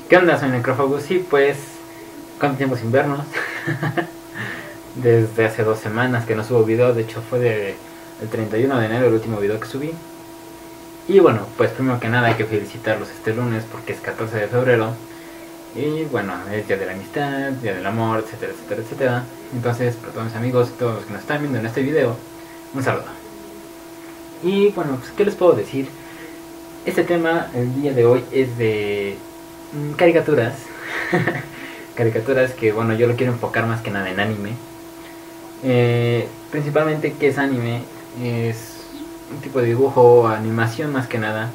¿Qué onda? Soy Necrófagus y pues, ¿cuánto tiempo sin vernos? Desde hace 2 semanas que no subo video, de hecho fue el 31 de enero el último video que subí. Y bueno, pues primero que nada hay que felicitarlos este lunes porque es 14 de febrero. Y bueno, es día de la amistad, día del amor, etcétera, etcétera, etcétera. Entonces, para todos mis amigos y todos los que nos están viendo en este video, un saludo. Y bueno, pues ¿qué les puedo decir? Este tema el día de hoy es de caricaturas. Caricaturas que bueno, yo lo quiero enfocar más que nada en anime. Principalmente, ¿qué es anime? Es un tipo de dibujo o animación más que nada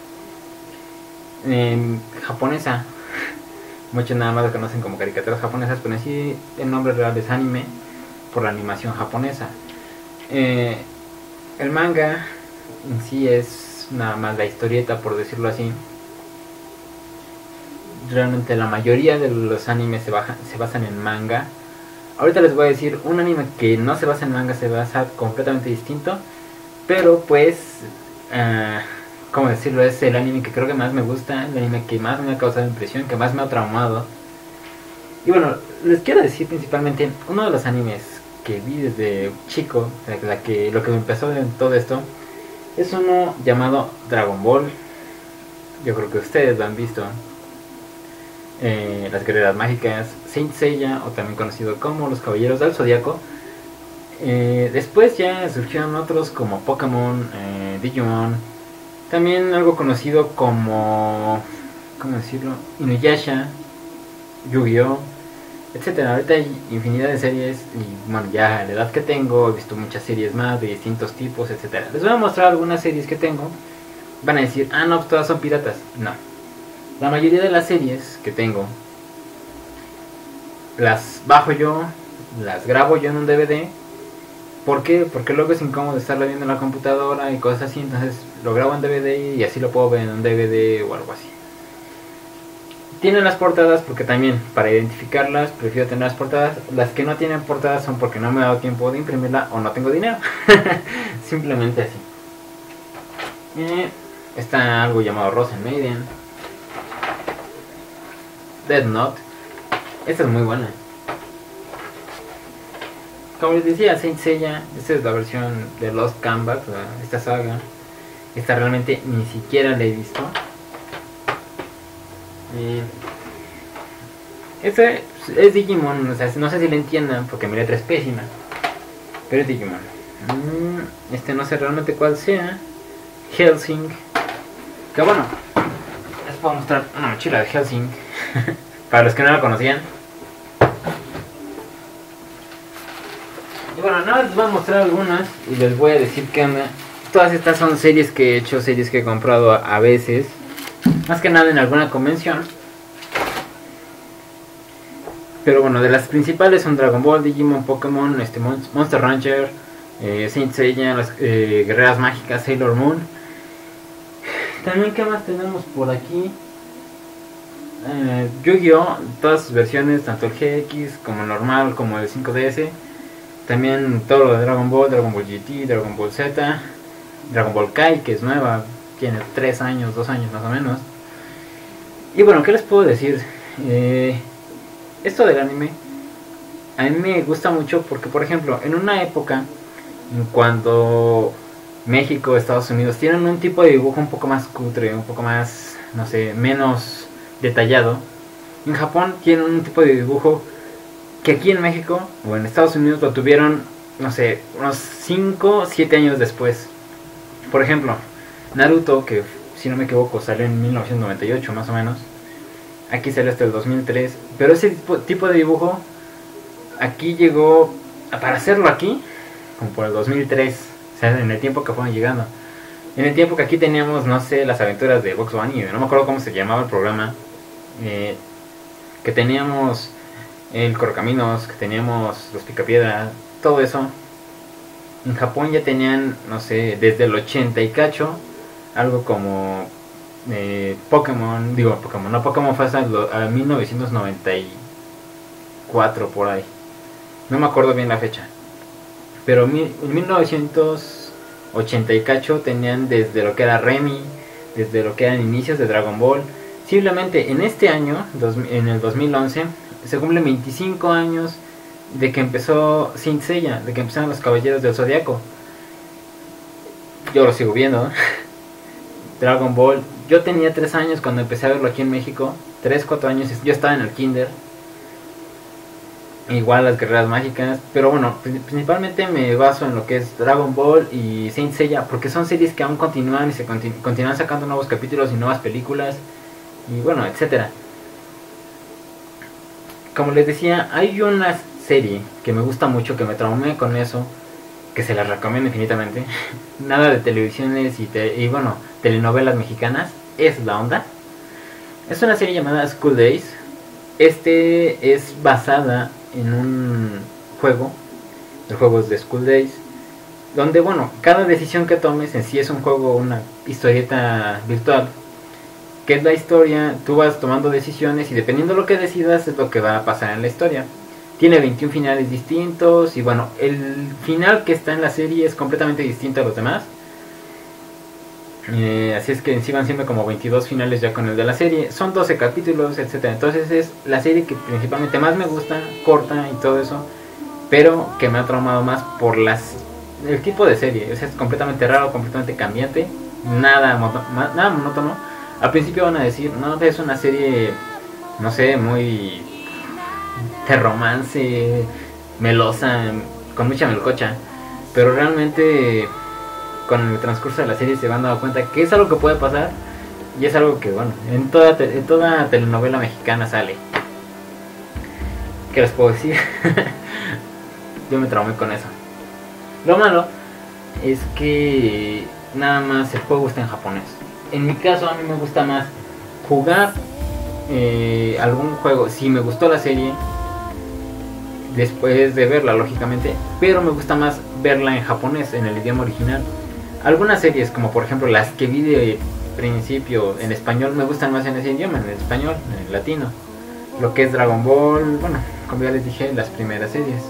japonesa. Muchos nada más lo conocen como caricaturas japonesas, pero en sí el nombre real es anime por la animación japonesa. El manga en sí es nada más la historieta, por decirlo así. Realmente la mayoría de los animes se basan en manga. Ahorita les voy a decir un anime que no se basa en manga, se basa completamente distinto. Pero pues, ¿cómo decirlo? Es el anime que creo que más me gusta, el anime que más me ha causado impresión, que más me ha traumado. Y bueno, les quiero decir principalmente, uno de los animes que vi desde chico, lo que me empezó en todo esto, es uno llamado Dragon Ball. Yo creo que ustedes lo han visto. Las guerreras mágicas, Saint Seiya, o también conocido como los caballeros del zodiaco. Después ya surgieron otros como Pokémon, Digimon, también algo conocido como, ¿cómo decirlo? Inuyasha, Yu-Gi-Oh, etcétera. Ahorita hay infinidad de series y bueno, ya a la edad que tengo he visto muchas series más de distintos tipos, etcétera. Les voy a mostrar algunas series que tengo. Van a decir, ah no, pues todas son piratas. No, la mayoría de las series que tengo las bajo yo, las grabo yo en un DVD. ¿Por qué? Porque luego es incómodo estarlo viendo en la computadora y cosas así. Entonces lo grabo en DVD y así lo puedo ver en un DVD o algo así. Tienen las portadas porque también para identificarlas prefiero tener las portadas. Las que no tienen portadas son porque no me he dado tiempo de imprimirla o no tengo dinero. Simplemente así. Está algo llamado Rosen Maiden, Death Note. Esta es muy buena. Como les decía, Saint Seiya, esta es la versión de Lost Canvas, esta saga. Esta realmente ni siquiera la he visto. Este es Digimon, o sea, no sé si lo entiendan porque mi letra es pésima, pero es Digimon. Este no sé realmente cuál sea. Hellsing. Que bueno, les puedo mostrar una mochila de Hellsing. Para los que no la conocían. Y bueno, nada, les voy a mostrar algunas y les voy a decir que todas estas son series que he hecho, series que he comprado a veces, más que nada en alguna convención. Pero bueno, de las principales son Dragon Ball, Digimon, Pokémon, Monster Rancher, Saint Seiya, las guerreras mágicas, Sailor Moon. También, ¿qué más tenemos por aquí? Yu-Gi-Oh, todas sus versiones, tanto el GX como el normal, como el 5DS. También todo lo de Dragon Ball GT, Dragon Ball Z, Dragon Ball Kai, que es nueva, tiene 3 años, 2 años más o menos. Y bueno, ¿qué les puedo decir? Esto del anime a mí me gusta mucho porque, por ejemplo, en una época en cuando México, Estados Unidos tienen un tipo de dibujo un poco más cutre, un poco más, no sé, menos detallado, en Japón tienen un tipo de dibujo que aquí en México o en Estados Unidos lo tuvieron, no sé, unos 5 o 7 años después. Por ejemplo, Naruto, que si no me equivoco salió en 1998 más o menos, aquí salió hasta el 2003, pero ese tipo de dibujo aquí llegó, para hacerlo aquí, como por el 2003, o sea, en el tiempo que fueron llegando. En el tiempo que aquí teníamos, no sé, las aventuras de Bugs Bunny, no me acuerdo cómo se llamaba el programa, que teníamos el Correcaminos, que teníamos los Picapiedra, todo eso. En Japón ya tenían, no sé, desde el 80 y cacho, algo como Pokémon, no, Pokémon fue hasta 1994 por ahí. No me acuerdo bien la fecha. Pero en 1980 y cacho tenían desde lo que era Remy, desde lo que eran inicios de Dragon Ball, Simplemente en este año, en el 2011, se cumplen 25 años de que empezó Saint Seiya, de que empezaron los Caballeros del Zodiaco. Yo lo sigo viendo, ¿no? Dragon Ball. Yo tenía 3 años cuando empecé a verlo aquí en México. 3, 4 años. Yo estaba en el kinder. Igual las guerreras mágicas. Pero bueno, principalmente me baso en lo que es Dragon Ball y Saint Seiya, porque son series que aún continúan y se continúan sacando nuevos capítulos y nuevas películas. Y bueno, etcétera. Como les decía, hay una serie que me gusta mucho, que me traumé con eso, que se las recomiendo infinitamente. Nada de televisiones y bueno, telenovelas mexicanas, es la onda. Es una serie llamada School Days. Este es basada en un juego. El juego es de School Days, donde bueno, cada decisión que tomes en sí es un juego, una historieta virtual, que es la historia. Tú vas tomando decisiones y dependiendo de lo que decidas es lo que va a pasar en la historia. Tiene 21 finales distintos y bueno, el final que está en la serie es completamente distinto a los demás. Así es que en sí van siendo como 22 finales ya con el de la serie. Son 12 capítulos, etcétera. Entonces es la serie que principalmente más me gusta, corta y todo eso, pero que me ha traumado más por el tipo de serie. O sea, es completamente raro, completamente cambiante, nada monótono. Al principio van a decir, no, es una serie, no sé, muy de romance, melosa, con mucha melcocha, pero realmente con el transcurso de la serie se van dando cuenta que es algo que puede pasar y es algo que, bueno, en toda telenovela mexicana sale. ¿Qué les puedo decir? Yo me traumé con eso. Lo malo es que nada más el juego está en japonés. En mi caso a mí me gusta más jugar algún juego. Si me gustó la serie, después de verla lógicamente, pero me gusta más verla en japonés, en el idioma original. Algunas series, como por ejemplo las que vi de principio en español, me gustan más en ese idioma, en el español, en el latino. Lo que es Dragon Ball, bueno, como ya les dije, las primeras series.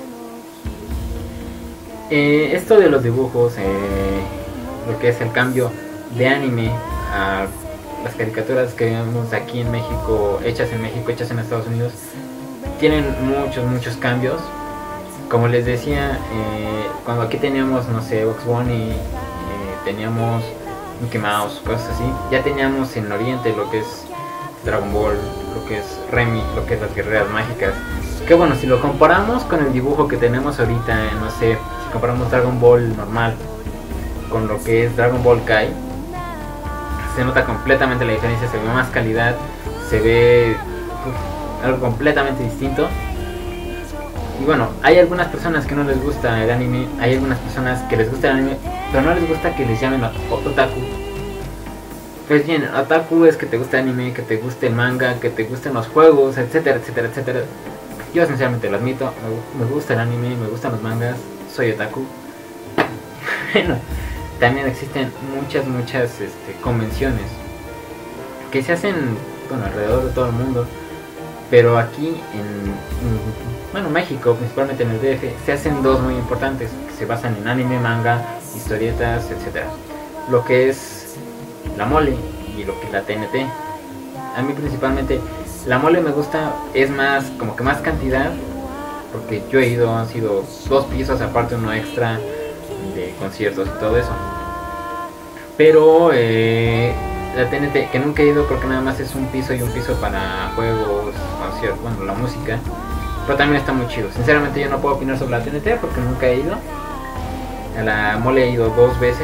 Esto de los dibujos, lo que es el cambio de anime a las caricaturas que vemos aquí en México, hechas en Estados Unidos, tienen muchos cambios. Como les decía, cuando aquí teníamos, no sé, Bugs Bunny, teníamos Mickey Mouse, cosas así, ya teníamos en Oriente lo que es Dragon Ball, lo que es Remy, lo que es las guerreras mágicas. Que bueno, si lo comparamos con el dibujo que tenemos ahorita, no sé, si comparamos Dragon Ball normal con lo que es Dragon Ball Kai, se nota completamente la diferencia, se ve más calidad, se ve algo completamente distinto. Y bueno, hay algunas personas que no les gusta el anime, hay algunas personas que les gusta el anime, pero no les gusta que les llamen otaku. Pues bien, otaku es que te gusta el anime, que te guste el manga, que te gusten los juegos, etcétera, etcétera, etcétera. Yo sinceramente lo admito, me gusta el anime, me gustan los mangas, soy otaku. Bueno, también existen muchas convenciones que se hacen, bueno, alrededor de todo el mundo, pero aquí en México, principalmente en el DF, se hacen dos muy importantes que se basan en anime, manga, historietas, etcétera. Lo que es la mole y lo que es la TNT. A mí principalmente la mole me gusta, es más, como que más cantidad, porque yo he ido, han sido 2 pisos, aparte uno extra de conciertos y todo eso. Pero la TNT, que nunca he ido porque nada más es un piso y un piso para juegos, conciertos, bueno, la música. Pero también está muy chido. Sinceramente yo no puedo opinar sobre la TNT porque nunca he ido. A la mole he ido 2 veces.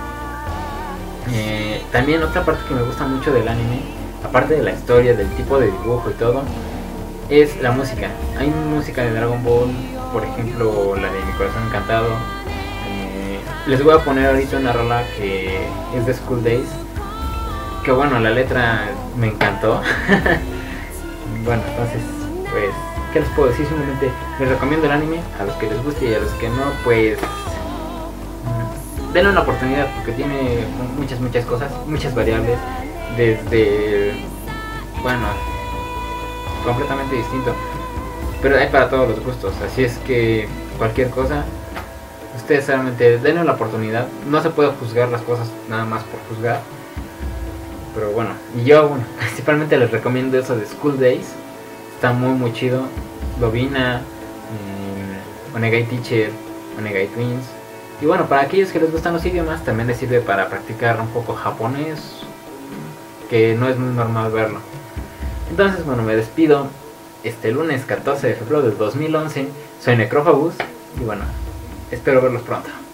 También otra parte que me gusta mucho del anime, aparte de la historia, del tipo de dibujo y todo, es la música. Hay música de Dragon Ball, por ejemplo la de Mi Corazón Encantado. Les voy a poner ahorita una rola que es de School Days, que bueno, la letra me encantó. Bueno, entonces pues, ¿qué les puedo decir? Simplemente les recomiendo el anime a los que les guste, y a los que no, pues denle una oportunidad, porque tiene muchas cosas, muchas variables, desde, bueno, completamente distinto, pero hay para todos los gustos. Así es que cualquier cosa, ustedes solamente denle la oportunidad. No se puede juzgar las cosas nada más por juzgar, Pero bueno, y yo, bueno, principalmente les recomiendo eso de School Days. Está muy chido. Lovina, Onegai Teacher, Onegai Twins. Y bueno, para aquellos que les gustan los idiomas, también les sirve para practicar un poco japonés, que no es muy normal verlo. Entonces, bueno, me despido este lunes 14 de febrero del 2011. Soy Necrófagus y bueno, espero verlos pronto.